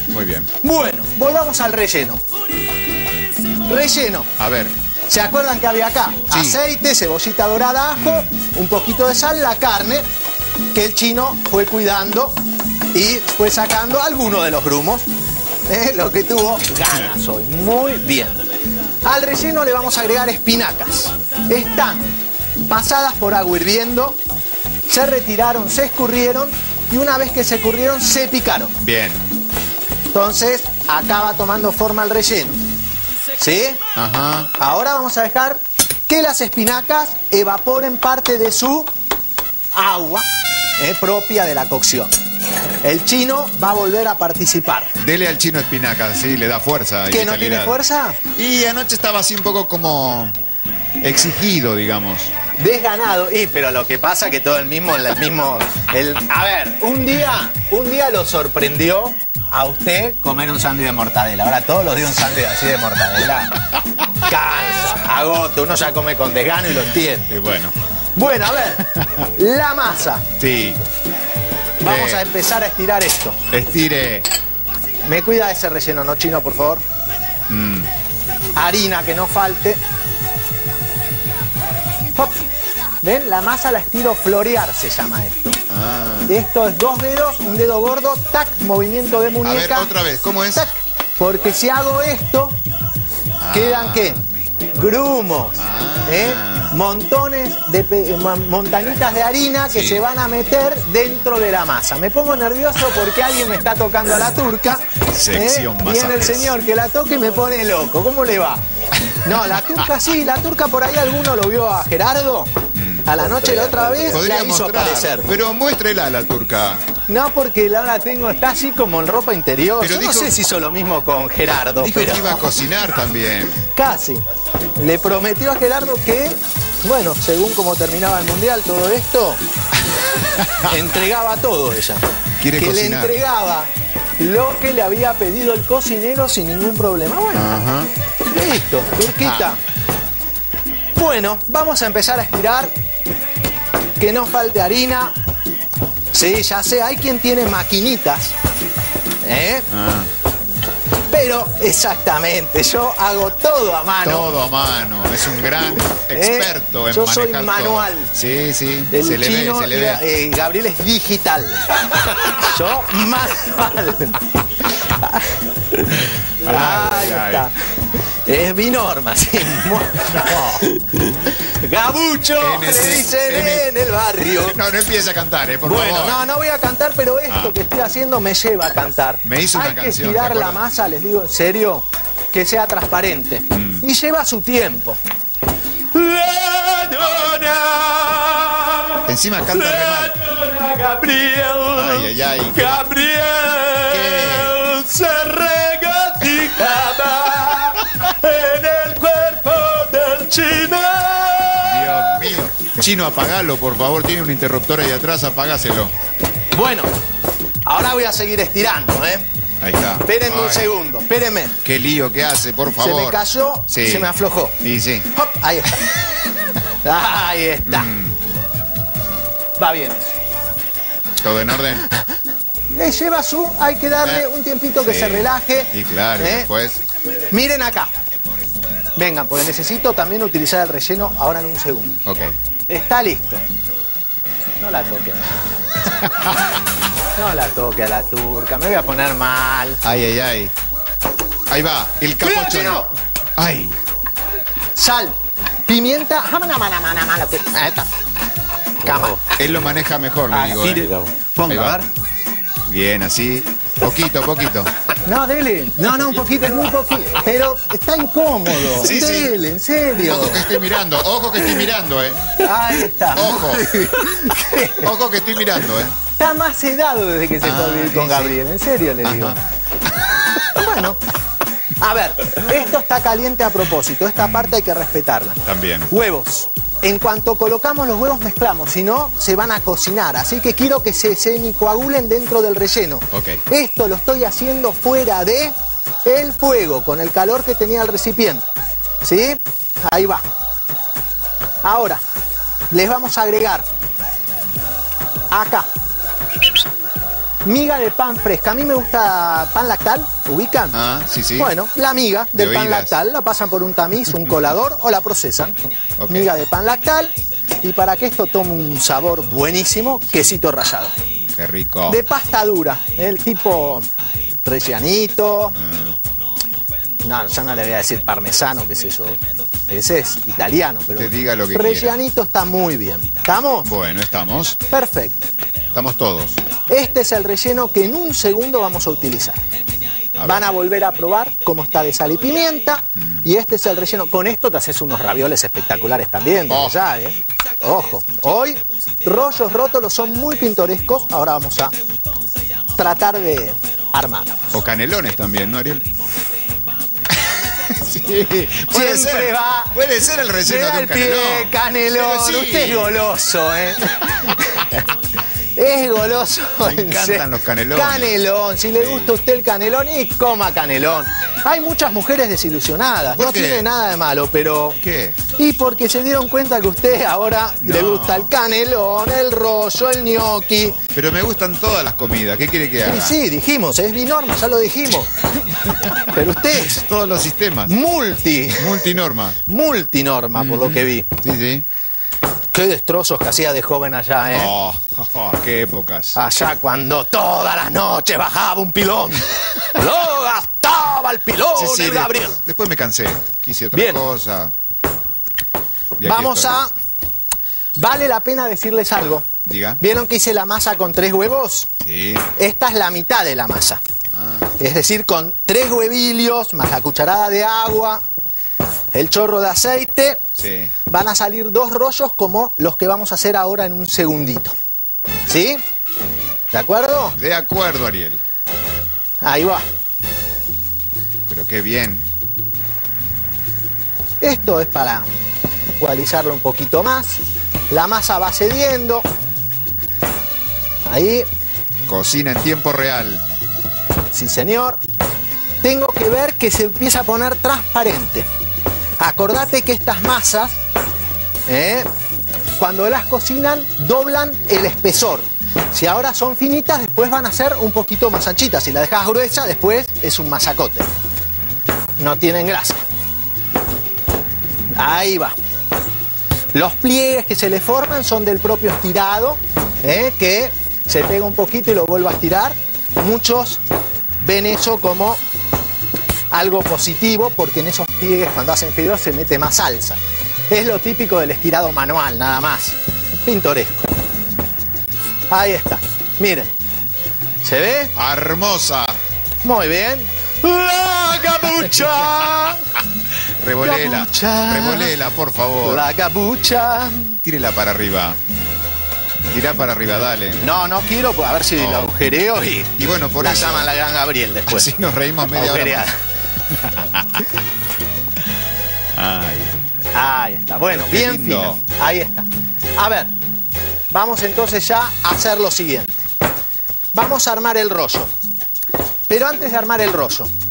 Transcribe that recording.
Muy bien. Bueno, volvamos al relleno. Relleno. A ver. ¿Se acuerdan que había acá? Sí. Aceite, cebollita dorada, ajo, un poquito de sal, la carne que el chino fue cuidando y fue sacando algunos de los grumos. Lo que tuvo ganas hoy. Muy bien. Al relleno le vamos a agregar espinacas. Están pasadas por agua hirviendo, se retiraron, se escurrieron y una vez que se escurrieron se picaron. Bien. Entonces acá va tomando forma el relleno. ¿Sí? Ajá. Ahora vamos a dejar que las espinacas evaporen parte de su agua propia de la cocción. El chino va a volver a participar. Dele al chino espinaca, sí, le da fuerza. ¿Que no tiene fuerza? Y anoche estaba así un poco como exigido, digamos. Desganado. Pero lo que pasa que todo a ver, un día lo sorprendió a usted comer un sándwich de mortadela. Ahora todos los días un sándwich así de mortadela. Cansa, agota, uno ya come con desgano y lo entiende. Y bueno. Bueno, a ver, la masa. Sí. Vamos a empezar a estirar esto. Estire. Me cuida ese relleno, ¿no, chino, por favor? Harina, que no falte. Hop. ¿Ven? La masa la estiro florear, se llama esto. Esto es 2 dedos, un dedo gordo, tac, movimiento de muñeca. A ver, otra vez, ¿cómo es? Tac. Porque si hago esto, quedan, ¿qué? Grumos. Montones de montañitas de harina que se van a meter dentro de la masa. Me pongo nervioso porque alguien me está tocando a la turca. Sección masajes. Viene el señor que la toque y me pone loco. ¿Cmo le va? No, la turca sí, la turca por ahí alguno lo vio a Gerardo. A la noche la otra vez Podría la hizo mostrar, aparecer. pero muéstrela a la turca. No, porque la tengo, está así como en ropa interior. Pero Yo dijo, no sé si hizo lo mismo con Gerardo. Dijo pero que iba a cocinar también. Casi. Le prometió a Gerardo que, bueno, según como terminaba el mundial, todo esto, entregaba todo ella. Quiere que cocinar. le entregaba lo que le había pedido el cocinero sin ningún problema. Bueno, listo, turquita. Bueno, vamos a empezar a estirar. Que no falte harina. Sí, ya sé, hay quien tiene maquinitas. Pero, exactamente, yo hago todo a mano. Todo a mano. Es un gran experto en yo manejar soy manual. todo. Sí, sí. El se le chino, ve, se le ve. Gabriel es digital. Yo manual. Ahí está. Es mi norma, sí. No. Gabucho, le dicen en el barrio. No empieza a cantar, por favor. Bueno, no voy a cantar, pero esto que estoy haciendo me lleva a cantar. Me hizo una Hay canción, que estirar ¿te la acuerdas? masa, les digo en serio, que sea transparente. Y lleva su tiempo. Encima canta re mal. Gabriel. Ay. Gabriel se regocijaba en el cuerpo del chino. Dios mío. Chino, apagalo, por favor. Tiene un interruptor ahí atrás, apagáselo. Bueno, ahora voy a seguir estirando, Ahí está. Espérenme un segundo, espérenme. Qué lío que hace, por favor. Se me cayó, Sí. se me aflojó. Y sí. Hop, ahí está. Ahí está. Va bien. ¿Todo en orden? Le lleva hay que darle un tiempito que Sí. se relaje. Y claro, y después. Miren acá. Vengan, porque necesito también utilizar el relleno ahora en un segundo. Ok. Está listo. No la toque mal. No la toque a la turca. Me voy a poner mal. Ay. Ahí va, el capuchino. Ay. Sal, pimienta. Cama. Él lo maneja mejor, le digo. Tire. Ahí Ponga, va. a ver. Bien, así. Poquito. No, dele. No, un poquito, es muy poquito. Pero está incómodo. Sí, sí. Dele, en serio. Ojo que estoy mirando, Ahí está. Ojo. Ojo que estoy mirando, Está más sedado desde que se fue a vivir con sí. Gabriel. En serio le digo. Bueno. A ver, esto está caliente a propósito. Esta parte hay que respetarla. También. Huevos. En cuanto colocamos los huevos mezclamos, si no se van a cocinar, así que quiero que se semicoagulen dentro del relleno. Ok. Esto lo estoy haciendo fuera de el fuego, con el calor que tenía el recipiente. ¿Sí? Ahí va. Ahora, les vamos a agregar acá Miga de pan fresca. A mí me gusta pan lactal, ¿ubican? Ah, sí, sí. Bueno, la miga del De pan oídas. lactal la pasan por un tamiz, un colador o la procesan. Ok. Miga de pan lactal. Y para que esto tome un sabor buenísimo, quesito rallado. Qué rico. De pasta dura, el tipo rellanito. No, ya no le voy a decir parmesano, qué sé yo. Ese es italiano, pero Te diga lo que rellanito está muy bien. ¿Estamos? Bueno, estamos. Perfecto. Estamos todos. Este es el relleno que en un segundo vamos a utilizar. Van a volver a probar cómo está de sal y pimienta. Y este es el relleno. Con esto te haces unos ravioles espectaculares también, desde ya, ¿eh? Ojo. Hoy, rollos rótolos son muy pintorescos. Ahora vamos a tratar de armarlos. O canelones también, ¿no, Ariel? Sí, puede Siempre ser. va. Puede ser el Le relleno da de el un pie, canelón. canelón. Pero sí. Usted es goloso, ¿eh? Es goloso. Me en encantan serio. los canelones. Canelón. Si le Sí. gusta a usted el canelón, y coma canelón. Hay muchas mujeres desilusionadas. ¿Por No qué? tiene nada de malo, pero... ¿Qué? Y porque se dieron cuenta que a usted ahora le No. gusta el canelón, el rollo, el gnocchi. Pero me gustan todas las comidas. ¿Qué quiere que haga? Y sí, dijimos, es binorma, ya lo dijimos. Pero usted es Todos los sistemas. multinorma, por lo que vi. Sí, sí. Qué destrozos que hacía de joven allá, ¿eh? Oh, qué épocas. Allá cuando todas las noches bajaba un pilón. Lo gastaba el pilón, Sí, sí, el Gabriel. después me cansé. Quise otra Bien. cosa. Y aquí Vamos estoy. a... Vale la pena decirles algo. Diga. ¿Vieron que hice la masa con 3 huevos? Sí. Esta es la mitad de la masa. Ah, Es decir, con 3 huevillos, más la cucharada de agua, el chorro de aceite, sí. van a salir 2 rollos como los que vamos a hacer ahora en un segundito. ¿Sí? ¿De acuerdo? De acuerdo, Ariel. Ahí va. Pero qué bien. Esto es para ecualizarlo un poquito más. La masa va cediendo. Ahí, Cocina en tiempo real. sí señor. Tengo que ver que se empieza a poner transparente. Acordate que estas masas, cuando las cocinan, doblan el espesor. Si ahora son finitas, después van a ser un poquito más anchitas. Si la dejas gruesa, después es un masacote. No tienen grasa. Ahí va. Los pliegues que se le forman son del propio estirado, que se pega un poquito y lo vuelve a estirar. Muchos ven eso como algo positivo porque en esos pliegues cuando hacen fideos se mete más salsa. Es lo típico del estirado manual, nada más. Pintoresco. Ahí está. Miren. ¿Se ve? Hermosa. Muy bien. ¡La capucha! Revolela. Capucha. Revolela, por favor. La capucha. Tírela para arriba. Tirá para arriba, dale. No, no quiero, pues, a ver si No. la agujereo y bueno, por la eso. llaman la gran Gabriel después. Así nos reímos media hora Agujereada. más. Ay. Ahí está. Bueno, Qué bien lindo. fino. Ahí está. A ver, vamos entonces ya a hacer lo siguiente. Vamos a armar el rollo. Pero antes de armar el rollo,